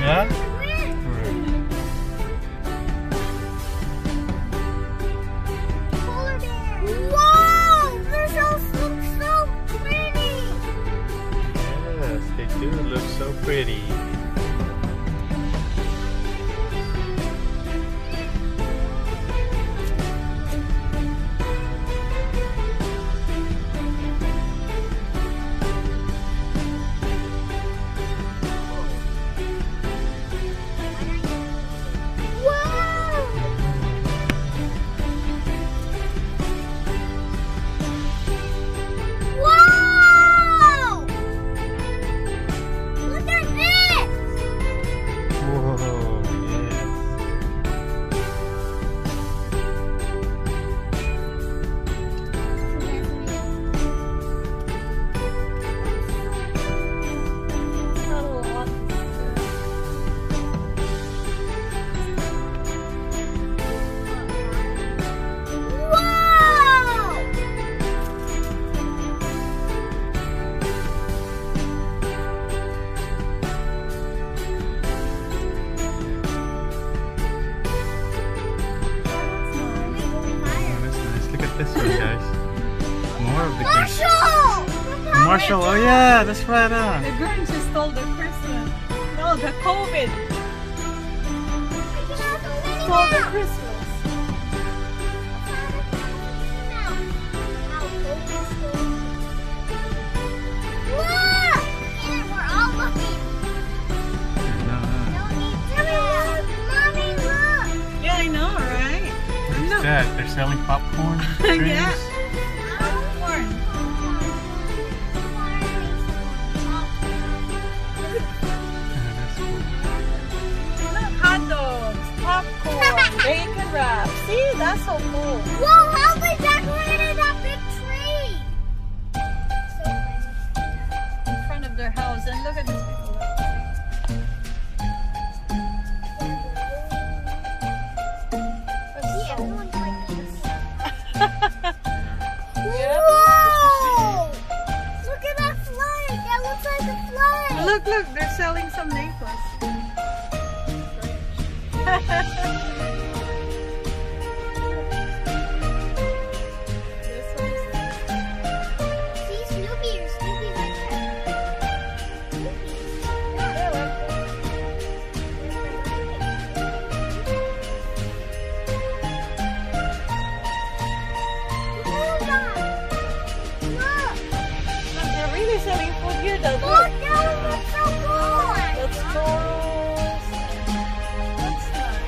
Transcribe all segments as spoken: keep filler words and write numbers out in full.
Yeah? Polar bear. Whoa! They're so, so, so pretty. Yes, they do look so pretty. This way, guys. More of the Marshall! Marshall, oh yeah, that's right on. The Grinch just stole the Christmas. No, the COVID. Stole the Christmas. Look! And we're all looking. No, no. Mommy, look! Yeah, I know, right? What's that? They're selling popcorn? Yeah. Popcorn. Look, hot dogs, popcorn, bacon wrap. See, that's so cool. Whoa, how they decorated that big tree! In front of their house, and look at these people. Yeah, everyone's like this. Yeah. Whoa! Look at that flag! That looks like a flag! Look, look, they're selling some necklace. This one's See Snoopy or Snoopy like that. Snoopy. Yeah, like they're really selling food here, though. Look, Look. that one looks so cool! That's corals. That's nice.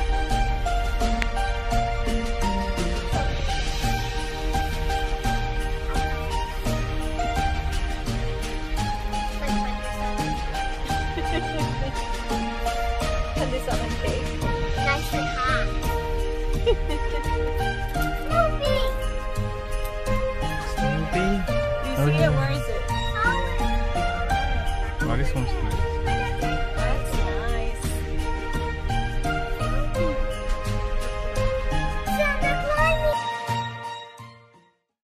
Can this on a cake? Nice and hot. Snoopy! Snoopy? You Oh, see yeah. it? Where is it? Oh, this one's nice.